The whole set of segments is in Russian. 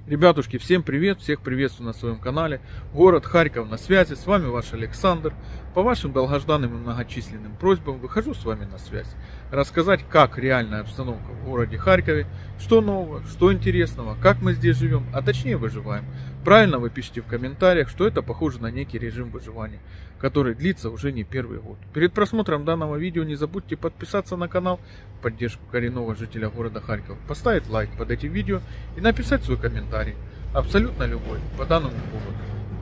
Ребятушки, всем привет, всех приветствую на своем канале. Город Харьков на связи, с вами ваш Александр. По вашим долгожданным и многочисленным просьбам выхожу с вами на связь. Рассказать, как реальная обстановка в городе Харькове, что нового, что интересного, как мы здесь живем, а точнее выживаем. Правильно вы пишите в комментариях, что это похоже на некий режим выживания, который длится уже не первый год. Перед просмотром данного видео не забудьте подписаться на канал в поддержку коренного жителя города Харьков, поставить лайк под этим видео и написать свой комментарий, абсолютно любой, по данному поводу.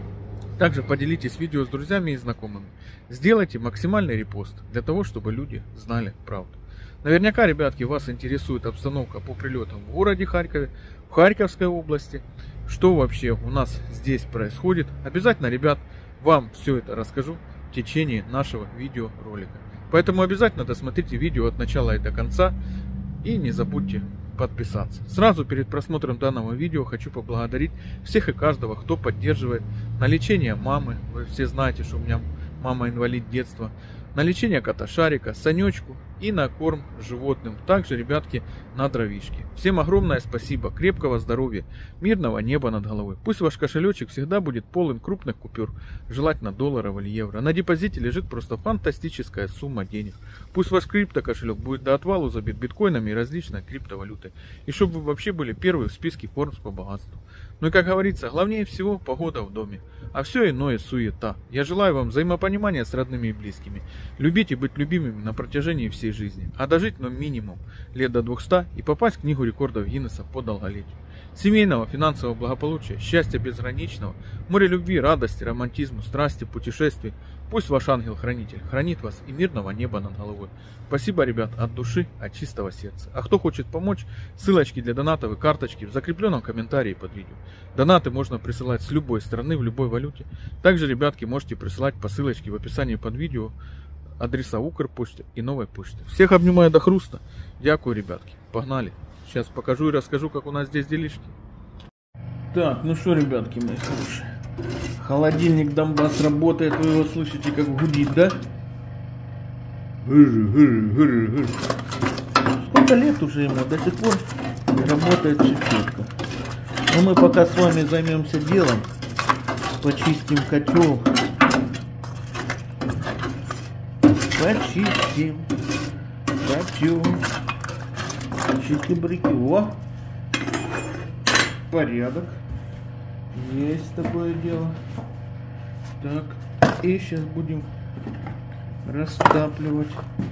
Также поделитесь видео с друзьями и знакомыми. Сделайте максимальный репост для того, чтобы люди знали правду. Наверняка, ребятки, вас интересует обстановка по прилетам в городе Харькове, в Харьковской области. Что вообще у нас здесь происходит. Обязательно, ребят, вам все это расскажу в течение нашего видеоролика. Поэтому обязательно досмотрите видео от начала и до конца. И не забудьте подписаться. Сразу перед просмотром данного видео хочу поблагодарить всех и каждого, кто поддерживает на лечение мамы. Вы все знаете, что у меня мама инвалид детства. На лечение кота Шарика, Санечку и на корм животным. Также, ребятки, на дровишки. Всем огромное спасибо, крепкого здоровья, мирного неба над головой. Пусть ваш кошелечек всегда будет полон крупных купюр, желательно долларов или евро. На депозите лежит просто фантастическая сумма денег. Пусть ваш криптокошелек будет до отвалу забит биткоинами и различной криптовалютой. И чтобы вы вообще были первые в списке Forbes по богатству. Ну и как говорится, главнее всего погода в доме, а все иное суета. Я желаю вам взаимопонимания с родными и близкими. Любить и быть любимыми на протяжении всей жизни. А дожить нам минимум лет до 200 и попасть в книгу рекордов Гиннесса по долголетию. Семейного, финансового благополучия, счастья безграничного, море любви, радости, романтизма, страсти, путешествий. Пусть ваш ангел-хранитель хранит вас и мирного неба над головой. Спасибо, ребят, от души, от чистого сердца. А кто хочет помочь, ссылочки для донатов и карточки в закрепленном комментарии под видео. Донаты можно присылать с любой страны, в любой валюте. Также, ребятки, можете присылать по ссылочке в описании под видео адреса Укрпочты и Новой почты. Всех обнимаю до хруста. Дякую, ребятки. Погнали. Сейчас покажу и расскажу, как у нас здесь делишки. Так, ну что, ребятки мои хорошие. Холодильник Донбасс работает, вы его слышите, как гудит, да? Сколько лет уже ему, до сих пор работает все четко. Но мы пока с вами займемся делом. Почистим котел. Почистим котел. Чики-брики. О! Порядок. Есть такое дело. Так. И сейчас будем растапливать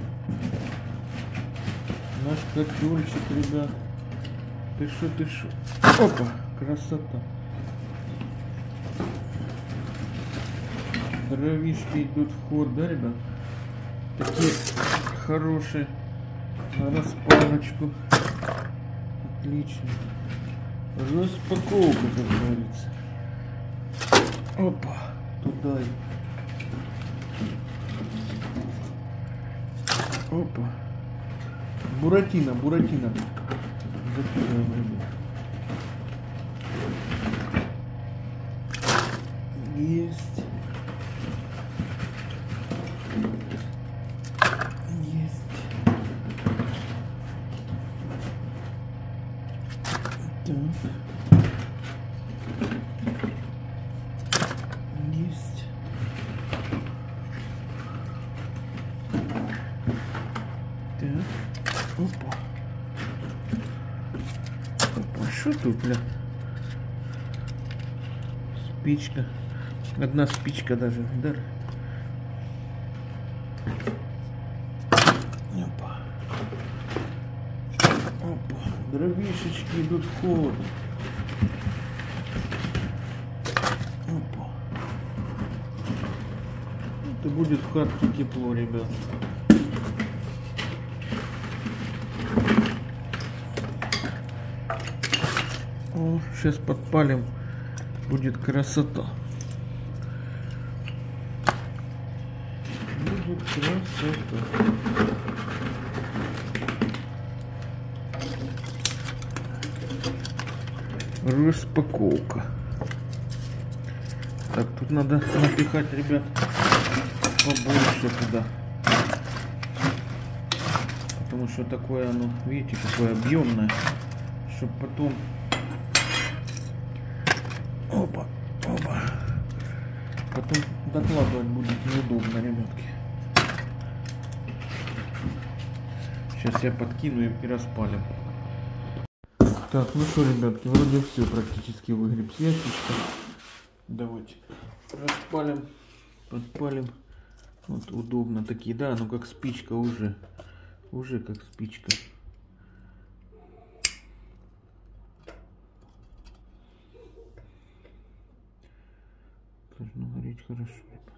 наш котельчик, ребят. Ты шо? Опа! Красота. Дровишки идут в ход, да, ребят? Такие хорошие. На распалочку. Отлично. Распаковка, как говорится. Опа, туда. Опа. Буратино. Закидываем, ребят. Есть. Есть. Так. Опа. Что тут, бля? Спичка. Одна спичка даже, да? Опа. Дровишечки идут в ход. Опа. Это будет в хатке тепло, ребят. О, сейчас подпалим. Будет красота. Будет красота. Распаковка. Так, тут надо напихать, ребят, побольше туда. Потому что такое оно, видите, какое объемное. Чтобы потом Потом докладывать будет неудобно, ребятки. Сейчас я подкину и распалим. Так, ну что, ребятки, вроде все практически выгреб с ящичка. Давайте распалим, подпалим. Вот удобно такие, да, ну как спичка уже как спичка. Должно гореть хорошо, ребят.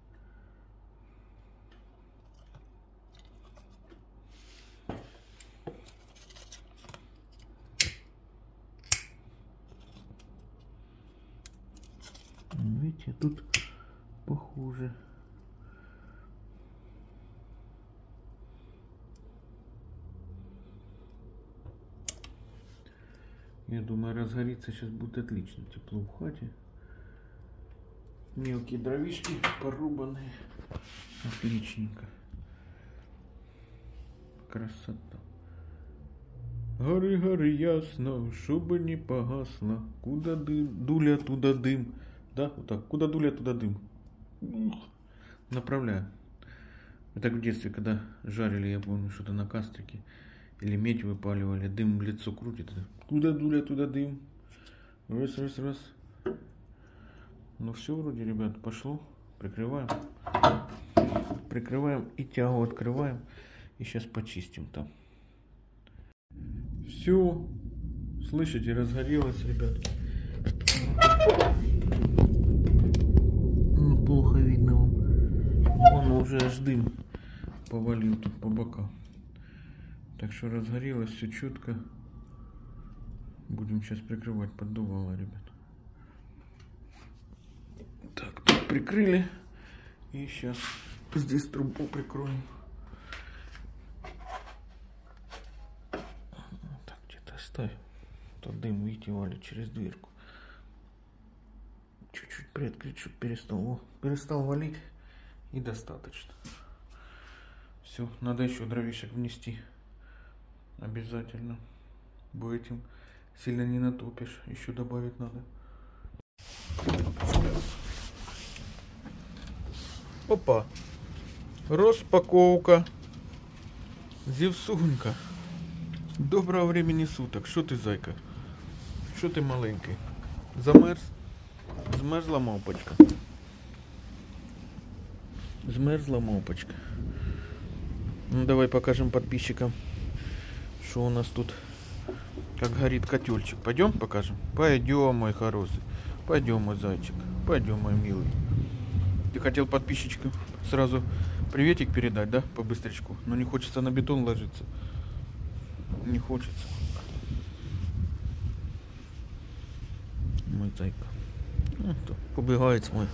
Видите, тут похуже. Я думаю, разгорится сейчас будет отлично. Тепло в хате. Мелкие дровишки порубанные. Отличненько. Красота. Гори, гори ясно, чтобы не погасло. Куда дым, дуля, туда дым. Да, вот так. Куда дуля, туда дым. Направляю. Это в детстве, когда жарили, я помню, что-то на кастрике. Или медь выпаливали, дым в лицо крутит. Куда дуля, туда дым. Раз, раз, раз. Ну все вроде, ребят, пошло. Прикрываем. Прикрываем и тягу открываем. И сейчас почистим там. Все. Слышите, разгорелось, ребятки. Ну, плохо видно вам. Вон уже аж дым повалил тут по бокам. Так что разгорелось все четко. Будем сейчас прикрывать поддувало, ребят. Так, тут прикрыли. И сейчас здесь трубу прикроем. Так, где-то оставим. Тут дым, видите, валит через дверку. Чуть-чуть приоткрыть, чтобы перестал валить. И достаточно. Все, надо еще дровишек внести. Обязательно. Бо этим сильно не натопишь. Еще добавить надо. Опа. Распаковка. Зевсунька. Доброго времени суток. Что ты, зайка? Что ты маленький? Замерз? Змерзла мавпочка. Змерзла мавпочка. Ну давай покажем подписчикам, что у нас тут, как горит котельчик. Пойдем покажем? Пойдем, мой хороший. Пойдем, мой зайчик. Пойдем, мой милый. Ты хотел подписчикам сразу приветик передать, да? По-быстрячку. Но не хочется на бетон ложиться. Не хочется. Мой зайка. Ну, побегает мой.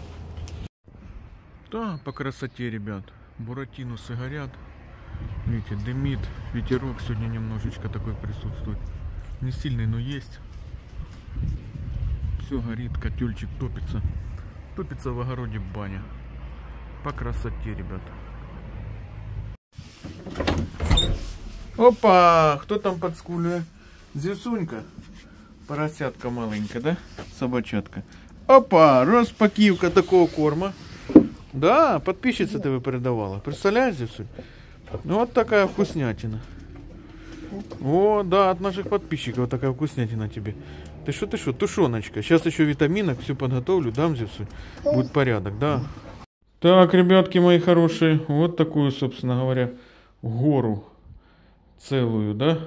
Да, по красоте, ребят. Буратинусы горят. Видите, дымит. Ветерок сегодня немножечко такой присутствует. Не сильный, но есть. Все горит, котельчик топится. Топится в огороде баня. По красоте, ребят. Опа! Кто там подскуливает? Зевсунька. Поросятка маленькая, да? Собачатка. Опа! Распакивка такого корма. Да, подписчица ты передавала. Представляешь, Зевсунь? Вот такая вкуснятина. О, да, от наших подписчиков такая вкуснятина тебе. Ты что, тушеночка. Сейчас еще витаминок, все подготовлю, дам Зевсунь. Будет порядок, да. Так, ребятки мои хорошие, вот такую, собственно говоря, гору целую, да.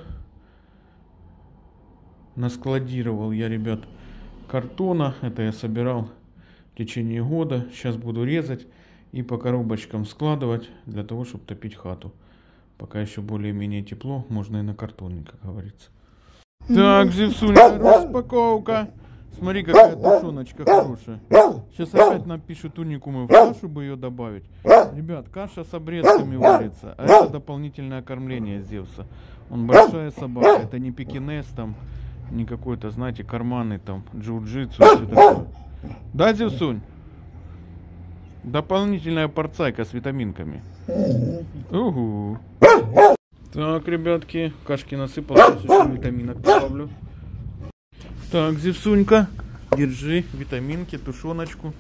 Наскладировал я, ребят, картона. Это я собирал в течение года. Сейчас буду резать и по коробочкам складывать для того, чтобы топить хату. Пока еще более-менее тепло, можно и на картоне, как говорится. Так, Зевсуня, распаковка. Смотри, какая тушеночка хорошая. Сейчас опять напишут уникумы в кашу, бы ее добавить. Ребят, каша с обрезками варится, а это дополнительное кормление Зевса. Он большая собака, это не пекинес там, не какой-то, знаете, карманный там, джиу-джитсу, все такое. Да, Зевсунь? Дополнительная порцайка с витаминками. Угу. Так, ребятки, кашки насыпал, сейчас еще витаминок добавлю. Так, Зевсунька, держи витаминки, тушеночку.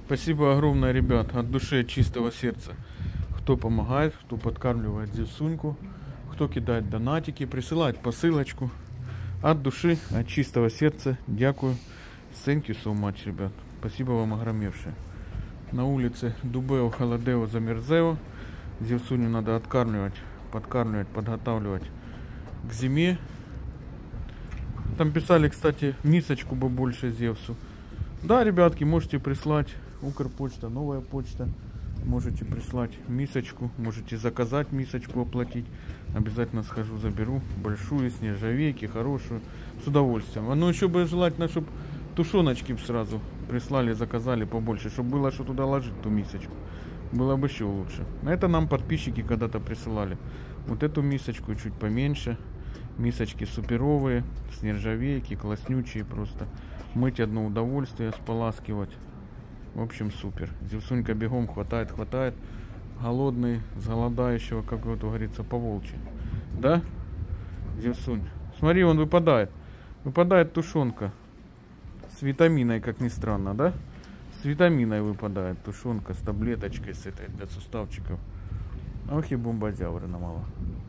Спасибо огромное, ребят, от души, от чистого сердца. Кто помогает, кто подкармливает Зевсуньку, кто кидает донатики, присылает посылочку. От души, от чистого сердца. Дякую. Thank you so much, ребят. Спасибо вам огромнейшее. На улице Дубео, Холодео, Замерзео. Зевсуню надо откармливать, подкармливать, подготавливать к зиме. Там писали, кстати, мисочку бы больше Зевсу. Да, ребятки, можете прислать. Укрпочта, новая почта. Можете прислать мисочку, можете заказать мисочку, оплатить. Обязательно схожу, заберу. Большую, с нержавейки, хорошую. С удовольствием. Ну, еще бы желательно, чтобы тушеночки сразу прислали, заказали побольше. Чтобы было что туда ложить, ту мисочку. Было бы еще лучше. Это нам подписчики когда-то присылали. Вот эту мисочку чуть поменьше. Мисочки суперовые, с нержавейки, класснючие просто. Мыть одно удовольствие, споласкивать. В общем, супер. Зевсунька бегом хватает. Голодный, с голодающего, как вот говорится, по волчьи. Да? Зевсунь. Смотри, он выпадает. Выпадает тушенка. С витаминой, как ни странно, да? С витаминой выпадает тушенка, с таблеточкой, с этой для суставчиков. Ох и бомбозявры намало.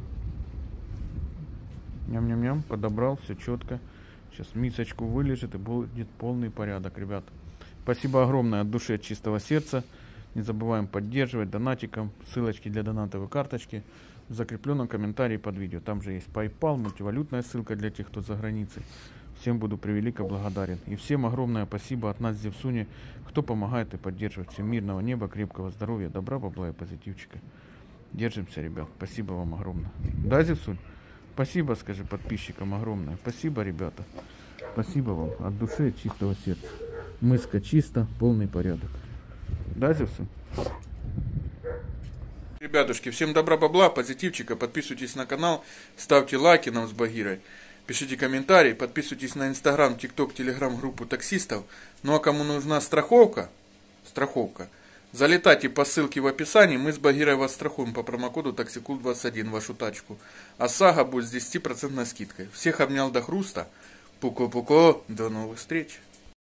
Ням-ням-ням, подобрал, все четко. Сейчас мисочку вылежит и будет полный порядок, ребят. Спасибо огромное от души, от чистого сердца. Не забываем поддерживать донатиком. Ссылочки для донатовой карточки в закрепленном комментарии под видео. Там же есть PayPal, мультивалютная ссылка для тех, кто за границей. Всем буду превелико благодарен. И всем огромное спасибо от нас, Зевсуни, кто помогает и поддерживает. Всем мирного неба, крепкого здоровья, добра, бабла и позитивчика. Держимся, ребят. Спасибо вам огромное. Да, Зевсунь? Спасибо, скажи подписчикам огромное. Спасибо, ребята. Спасибо вам от души, от чистого сердца. Мыска чисто, полный порядок. Да, Зевсунь? Ребятушки, всем добра, бабла, позитивчика. Подписывайтесь на канал, ставьте лайки нам с Багирой. Пишите комментарии, подписывайтесь на Инстаграм, ТикТок, Телеграм, группу таксистов. Ну а кому нужна страховка, залетайте по ссылке в описании, мы с Багирой вас страхуем по промокоду TAXICOOL21 вашу тачку. А Сага будет с 10% скидкой. Всех обнял до хруста. Пуко-пуко, до новых встреч.